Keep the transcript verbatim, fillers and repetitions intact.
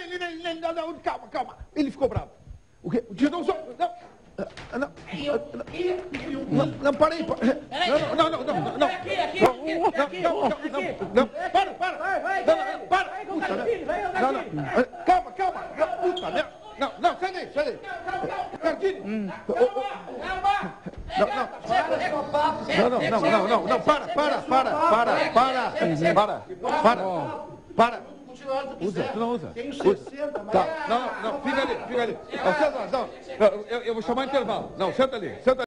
não, não, calma, calma. Ele ficou bravo. O quê? Não, só... Não. Não, não, não, não, parei, não, não, não, não, não, não, aqui, aqui, não, aqui, não, não, não, para, para, não, não, para, puta, não, não, calma, calma, puta, não, não, não, sai daí, sai daí, Gardini, não, não, não, não, não, não, não, para, para, para, para, para, para, para, para. Usa, tu não usa. Tenho Usa. sessenta, mas... Tá, não, não, não, fica ali, fica ali. Não, senta, não, eu, eu vou chamar intervalo. Não, senta ali, senta ali.